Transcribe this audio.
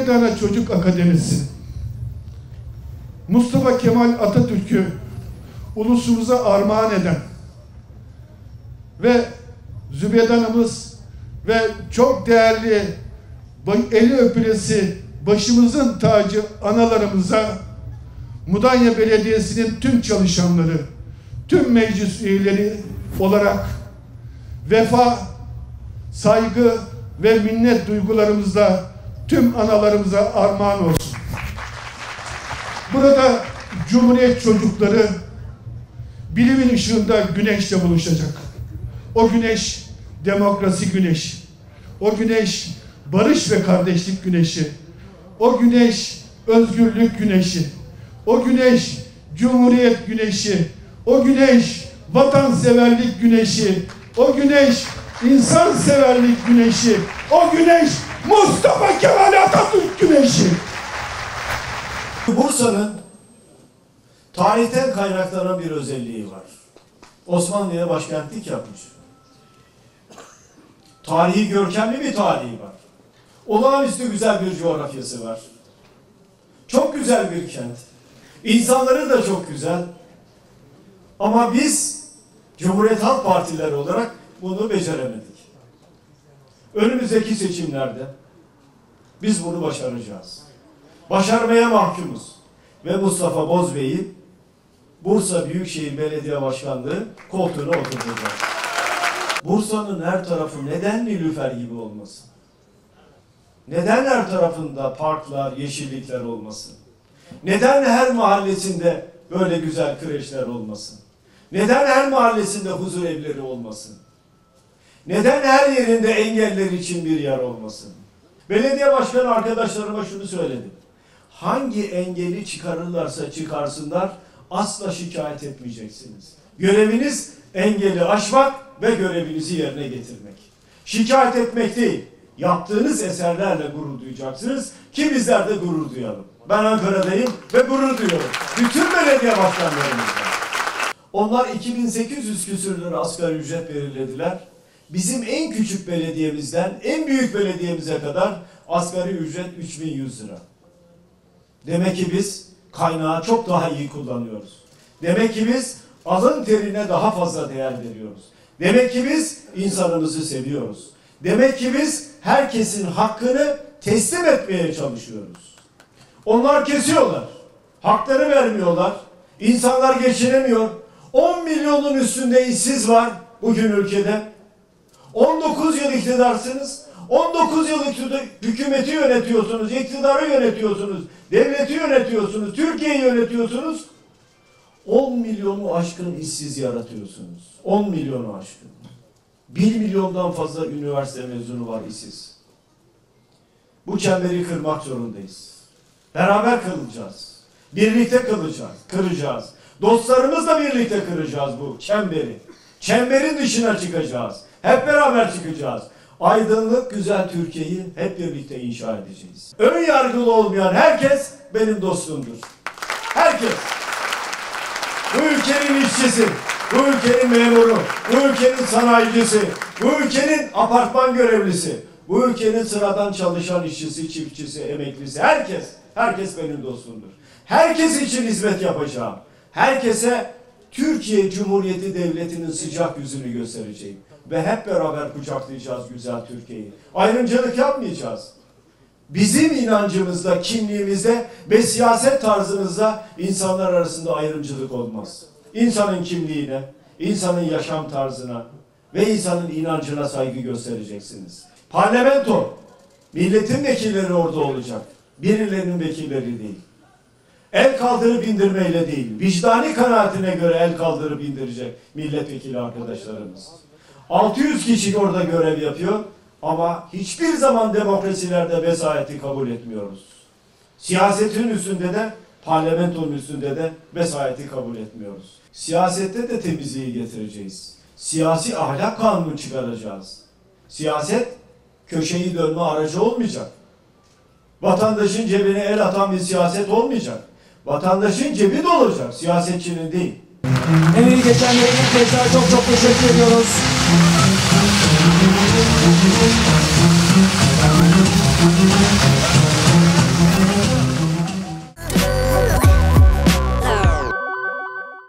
Zübeyde Çocuk Akademisi, Mustafa Kemal Atatürk'ü ulusumuza armağan eden ve Zübeyde Hanımız ve çok değerli eli öpülesi başımızın tacı analarımıza, Mudanya Belediyesi'nin tüm çalışanları, tüm meclis üyeleri olarak vefa, saygı ve minnet duygularımızla tüm analarımıza armağan olsun. Burada Cumhuriyet çocukları bilimin ışığında güneşle buluşacak. O güneş demokrasi güneşi. O güneş barış ve kardeşlik güneşi. O güneş özgürlük güneşi. O güneş Cumhuriyet güneşi. O güneş vatanseverlik güneşi. O güneş insanseverlik güneşi. O güneş Mustafa Kemal Atatürk güneşi. Bursa'nın tarihten kaynaklanan bir özelliği var. Osmanlı'ya başkentlik yapmış. Tarihi görkemli bir tarihi var. Olağanüstü güzel bir coğrafyası var. Çok güzel bir kent. İnsanları da çok güzel. Ama biz Cumhuriyet Halk Partileri olarak bunu beceremedik. Önümüzdeki seçimlerde biz bunu başaracağız. Başarmaya mahkumuz. Ve Mustafa Bozbey'i Bursa Büyükşehir Belediye Başkanlığı koltuğuna oturtacağız. Bursa'nın her tarafı neden Nilüfer gibi olmasın? Neden her tarafında parklar, yeşillikler olmasın? Neden her mahallesinde böyle güzel kreşler olmasın? Neden her mahallesinde huzur evleri olmasın? Neden her yerinde engelliler için bir yer olmasın? Belediye başkanı arkadaşlarıma şunu söyledim. Hangi engeli çıkarırlarsa çıkarsınlar, asla şikayet etmeyeceksiniz. Göreviniz engeli aşmak ve görevinizi yerine getirmek. Şikayet etmek değil, yaptığınız eserlerle gurur duyacaksınız ki bizler de gurur duyalım. Ben Ankara'dayım ve gurur duyuyorum. Bütün belediye başkanlarımızla. Onlar 2800 küsür lira asgari ücret belirlediler. Bizim en küçük belediyemizden en büyük belediyemize kadar asgari ücret 3100 lira. Demek ki biz kaynağı çok daha iyi kullanıyoruz. Demek ki biz alın terine daha fazla değer veriyoruz. Demek ki biz insanımızı seviyoruz. Demek ki biz herkesin hakkını teslim etmeye çalışıyoruz. Onlar kesiyorlar. Hakları vermiyorlar. İnsanlar geçinemiyor. 10 milyonun üstünde işsiz var bugün ülkede. 19 yıl iktidarsınız. 19 yıl hükümeti yönetiyorsunuz, iktidarı yönetiyorsunuz, devleti yönetiyorsunuz, Türkiye'yi yönetiyorsunuz. 10 milyonu aşkın işsiz yaratıyorsunuz. 10 milyonu aşkın. 1 milyondan fazla üniversite mezunu var işsiz. Bu çemberi kırmak zorundayız. Beraber kıracağız. Birlikte kıracağız. Dostlarımızla birlikte kıracağız bu çemberi. Çemberin dışına çıkacağız. Hep beraber çıkacağız. Aydınlık, güzel Türkiye'yi hep birlikte inşa edeceğiz. Ön yargılı olmayan herkes benim dostumdur. Herkes. Bu ülkenin işçisi, bu ülkenin memuru, bu ülkenin sanayicisi, bu ülkenin apartman görevlisi, bu ülkenin sıradan çalışan işçisi, çiftçisi, emeklisi, herkes benim dostumdur. Herkes için hizmet yapacağım. Herkese Türkiye Cumhuriyeti Devleti'nin sıcak yüzünü göstereceğim. Ve hep beraber kucaklayacağız güzel Türkiye'yi. Ayrımcılık yapmayacağız. Bizim inancımızda, kimliğimizde ve siyaset tarzımızda insanlar arasında ayrımcılık olmaz. İnsanın kimliğine, insanın yaşam tarzına ve insanın inancına saygı göstereceksiniz. Parlamento, milletin vekilleri orada olacak. Birilerinin vekilleri değil. El kaldırıp indirmeyle değil, vicdani kanaatine göre el kaldırıp indirecek milletvekili arkadaşlarımız. 600 kişi orada görev yapıyor ama hiçbir zaman demokrasilerde vesayeti kabul etmiyoruz. Siyasetin üstünde de, parlamentonun üstünde de vesayeti kabul etmiyoruz. Siyasette de temizliği getireceğiz. Siyasi ahlak kanunu çıkaracağız. Siyaset köşeyi dönme aracı olmayacak. Vatandaşın cebine el atan bir siyaset olmayacak. Vatandaşın cebi dolacak, siyasetçinin değil. Emeği geçenlere bir kez daha çok teşekkür ediyoruz.